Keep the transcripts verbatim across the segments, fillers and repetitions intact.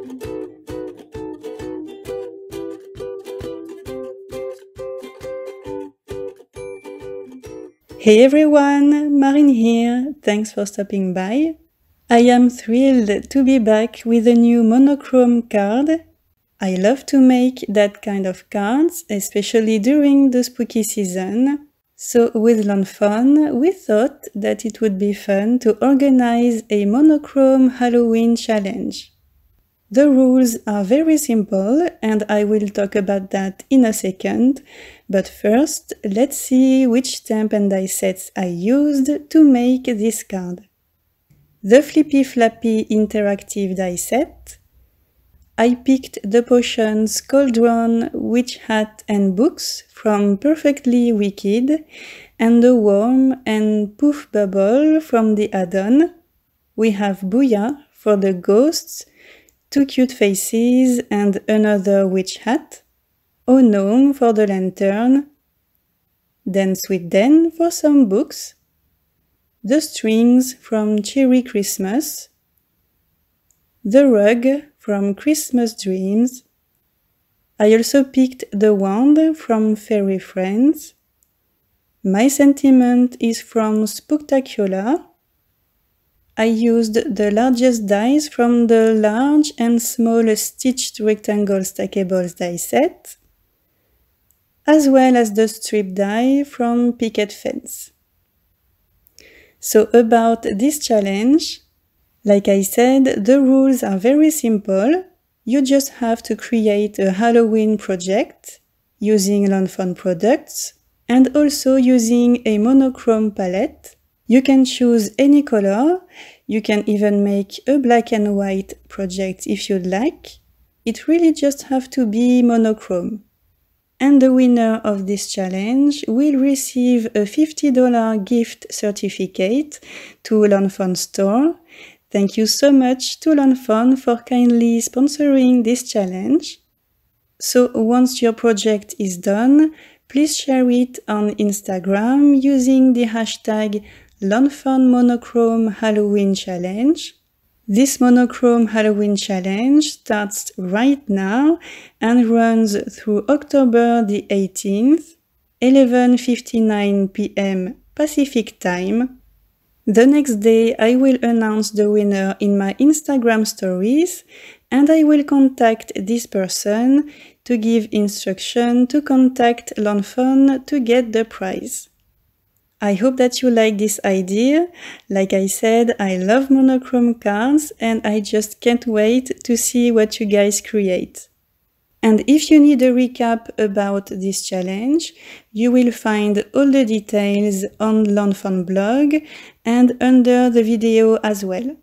Hey everyone, Marine here, thanks for stopping by. I am thrilled to be back with a new monochrome card. I love to make that kind of cards, especially during the spooky season. So with Lawn Fawn, we thought that it would be fun to organize a monochrome Halloween challenge. The rules are very simple and I will talk about that in a second, but first let's see which stamp and die sets I used to make this card. The Flippy Flappy Interactive die set. I picked the potions Cauldron, Witch Hat and Books from Perfectly Wicked and the Worm and Poof Bubble from the add-on. We have Booyah for the ghosts, two cute faces and another witch hat, Oh Gnome for the lantern, then Sweet Den for some books, the strings from Cherry Christmas, the rug from Christmas Dreams. I also picked the wand from Fairy Friends. My sentiment is from Spooktacular. I used the largest dies from the large and small stitched rectangle stackables die set, as well as the strip die from Picket Fence. So about this challenge, like I said, the rules are very simple. You just have to create a Halloween project using Lawn Fawn products and also using a monochrome palette. You can choose any color, you can even make a black and white project if you'd like. It really just have to be monochrome. And the winner of this challenge will receive a fifty dollar gift certificate to Lawn Fawn store. Thank you so much to Lawn Fawn for kindly sponsoring this challenge. So once your project is done, please share it on Instagram using the hashtag Lawn Fawn Monochrome Halloween Challenge. This Monochrome Halloween Challenge starts right now and runs through October the eighteenth, eleven fifty-nine p m Pacific Time. The next day I will announce the winner in my Instagram stories and I will contact this person to give instruction to contact Lawn Fawn to get the prize. I hope that you like this idea. Like I said, I love monochrome cards and I just can't wait to see what you guys create. And if you need a recap about this challenge, you will find all the details on Lawn Fawn blog and under the video as well.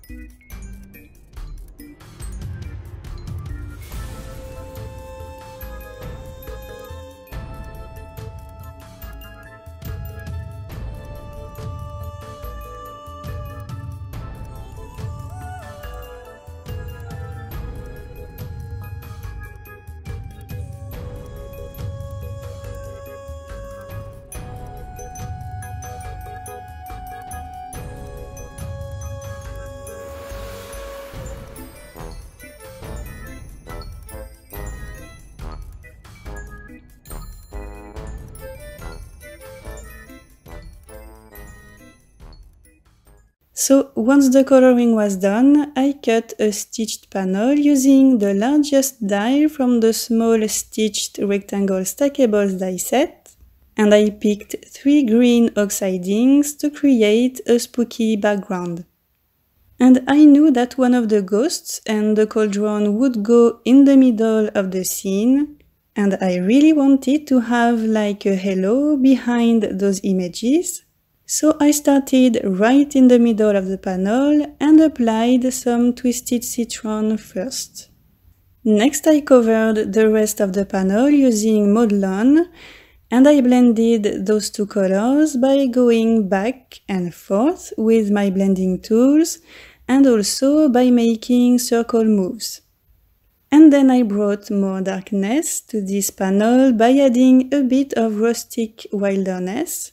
So once the coloring was done, I cut a stitched panel using the largest die from the small stitched rectangle stackables die set, and I picked three green oxide inks to create a spooky background. And I knew that one of the ghosts and the cauldron would go in the middle of the scene, and I really wanted to have like a halo behind those images. So I started right in the middle of the panel and applied some Twisted Citron first. Next I covered the rest of the panel using Modelon, and I blended those two colors by going back and forth with my blending tools and also by making circle moves. And then I brought more darkness to this panel by adding a bit of rustic wilderness,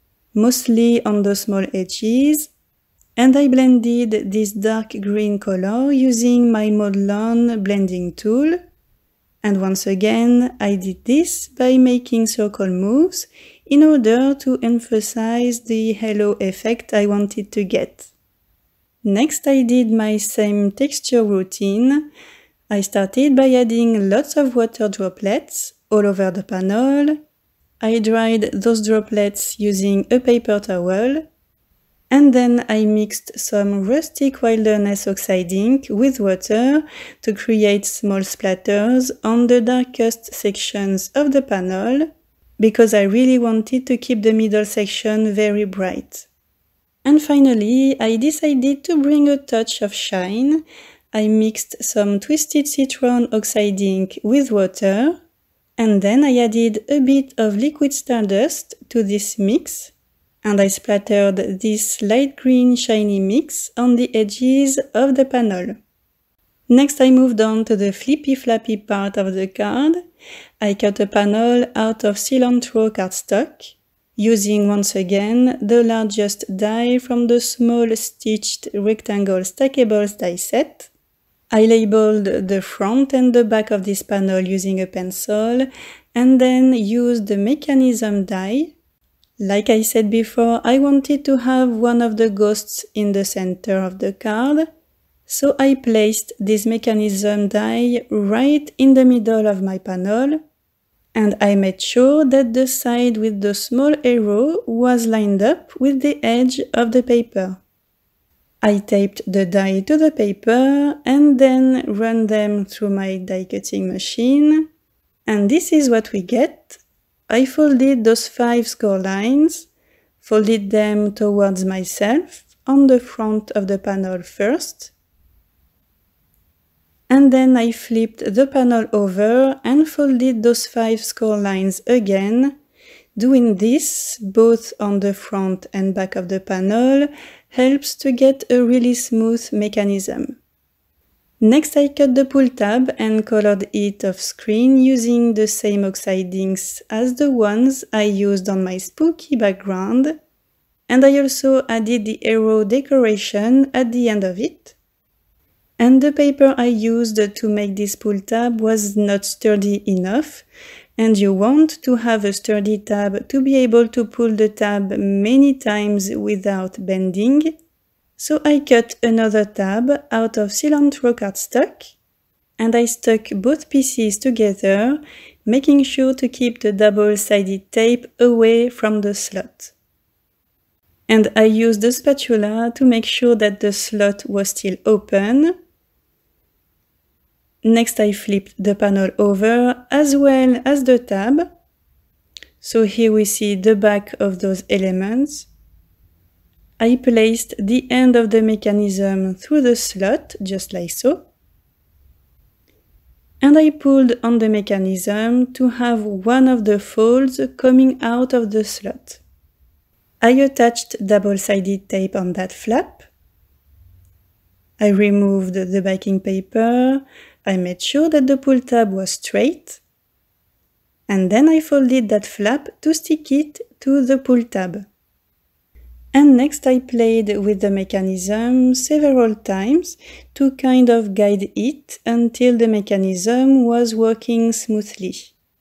mostly on the small edges, and I blended this dark green color using my Modelon blending tool. And once again, I did this by making circle moves in order to emphasize the halo effect I wanted to get. Next, I did my same texture routine. I started by adding lots of water droplets all over the panel. I dried those droplets using a paper towel, and then I mixed some rustic wilderness oxide ink with water to create small splatters on the darkest sections of the panel, because I really wanted to keep the middle section very bright. And finally, I decided to bring a touch of shine. I mixed some Twisted Citron oxide ink with water, and then I added a bit of liquid stardust to this mix, and I splattered this light green shiny mix on the edges of the panel. Next I moved on to the flippy flappy part of the card. I cut a panel out of cilantro cardstock, using once again the largest die from the small stitched rectangle stackables die set. I labeled the front and the back of this panel using a pencil, and then used the mechanism die. Like I said before, I wanted to have one of the ghosts in the center of the card, so I placed this mechanism die right in the middle of my panel, and I made sure that the side with the small arrow was lined up with the edge of the paper. I taped the die to the paper and then ran them through my die cutting machine, and this is what we get. I folded those five score lines, folded them towards myself on the front of the panel first, and then I flipped the panel over and folded those five score lines again. Doing this both on the front and back of the panel helps to get a really smooth mechanism. Next I cut the pull tab and colored it off screen using the same oxide inks as the ones I used on my spooky background, and I also added the arrow decoration at the end of it. And the paper I used to make this pull tab was not sturdy enough, and you want to have a sturdy tab to be able to pull the tab many times without bending. So I cut another tab out of cilantro cardstock, and I stuck both pieces together, making sure to keep the double-sided tape away from the slot. And I used the spatula to make sure that the slot was still open. Next I flipped the panel over as well as the tab. So here we see the back of those elements. I placed the end of the mechanism through the slot, just like so, and I pulled on the mechanism to have one of the folds coming out of the slot. I attached double-sided tape on that flap. I removed the backing paper. I made sure that the pull tab was straight. And then I folded that flap to stick it to the pull tab. And next I played with the mechanism several times to kind of guide it until the mechanism was working smoothly.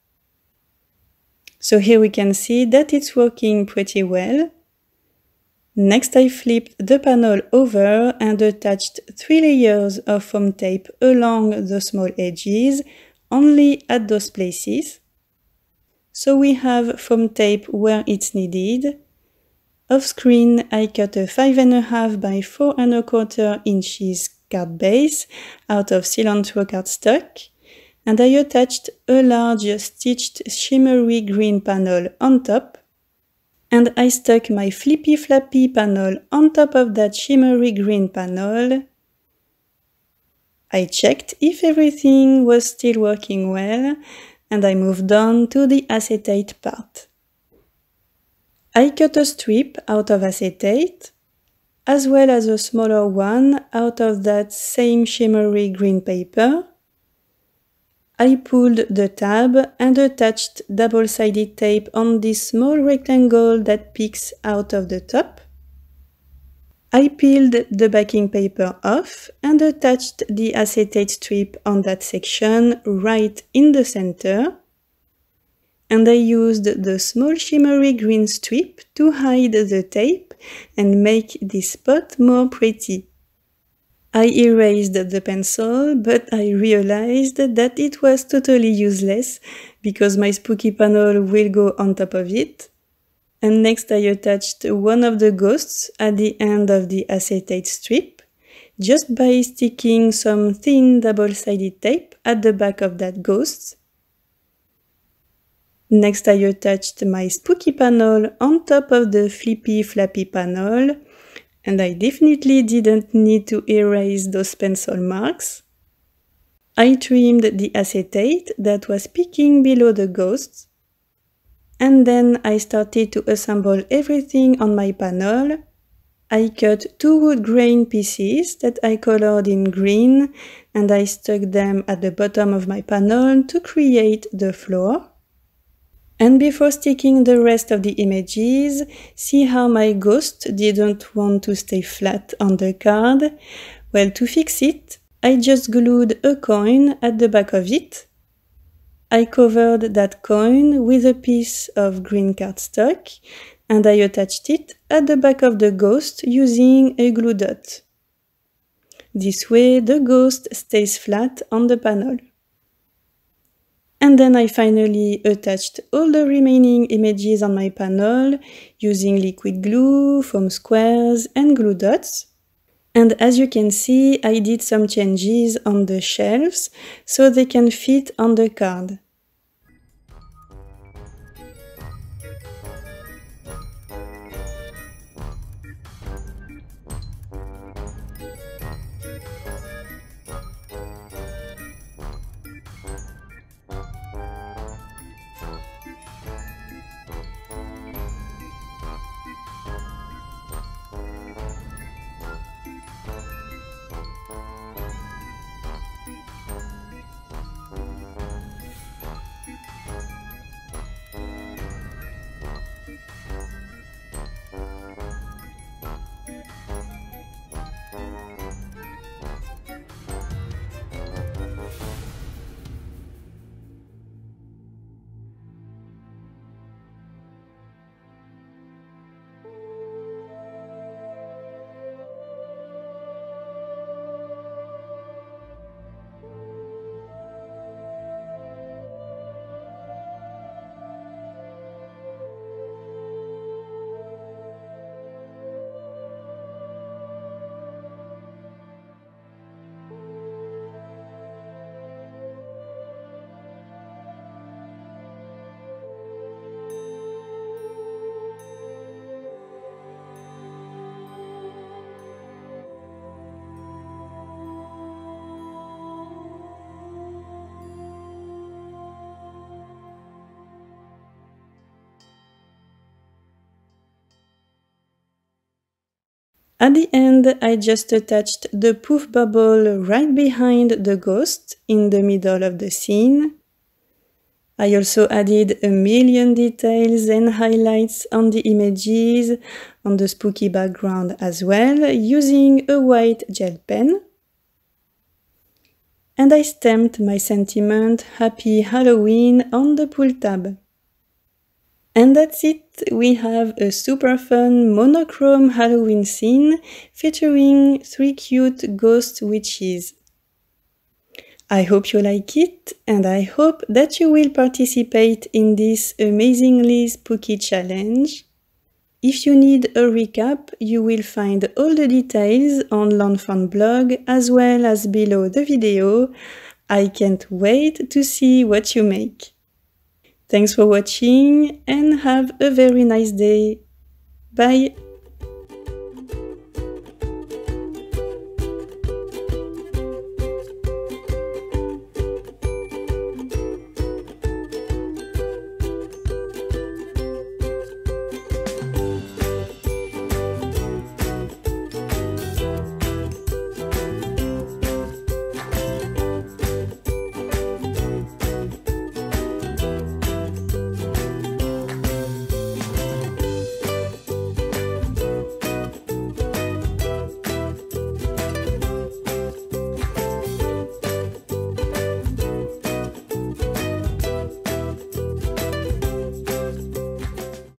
So here we can see that it's working pretty well. Next I flipped the panel over and attached three layers of foam tape along the small edges, only at those places. So we have foam tape where it's needed. Off screen, I cut a five and a half by four and a quarter inches card base out of cilantro cardstock, and I attached a large stitched shimmery green panel on top, and I stuck my flippy flappy panel on top of that shimmery green panel. I checked if everything was still working well, and I moved on to the acetate part. I cut a strip out of acetate, as well as a smaller one out of that same shimmery green paper. I pulled the tab and attached double-sided tape on this small rectangle that peeks out of the top. I peeled the backing paper off and attached the acetate strip on that section right in the center. And I used the small shimmery green strip to hide the tape and make this spot more pretty. I erased the pencil, but I realized that it was totally useless because my spooky panel will go on top of it. And next I attached one of the ghosts at the end of the acetate strip, just by sticking some thin double-sided tape at the back of that ghost. Next I attached my spooky panel on top of the flippy flappy panel, and I definitely didn't need to erase those pencil marks. I trimmed the acetate that was peeking below the ghosts, and then I started to assemble everything on my panel. I cut two wood grain pieces that I colored in green, and I stuck them at the bottom of my panel to create the floor. And before sticking the rest of the images, see how my ghost didn't want to stay flat on the card? Well, to fix it, I just glued a coin at the back of it. I covered that coin with a piece of green cardstock, and I attached it at the back of the ghost using a glue dot. This way, the ghost stays flat on the panel. And then I finally attached all the remaining images on my panel using liquid glue, foam squares, and glue dots. And as you can see, I did some changes on the shelves so they can fit on the card. At the end, I just attached the poof bubble right behind the ghost in the middle of the scene. I also added a million details and highlights on the images, on the spooky background as well, using a white gel pen. And I stamped my sentiment Happy Halloween on the pull tab. And that's it, we have a super fun monochrome Halloween scene featuring three cute ghost witches. I hope you like it, and I hope that you will participate in this amazingly spooky challenge. If you need a recap, you will find all the details on L'Enfant blog as well as below the video. I can't wait to see what you make. Thanks for watching and have a very nice day. Bye!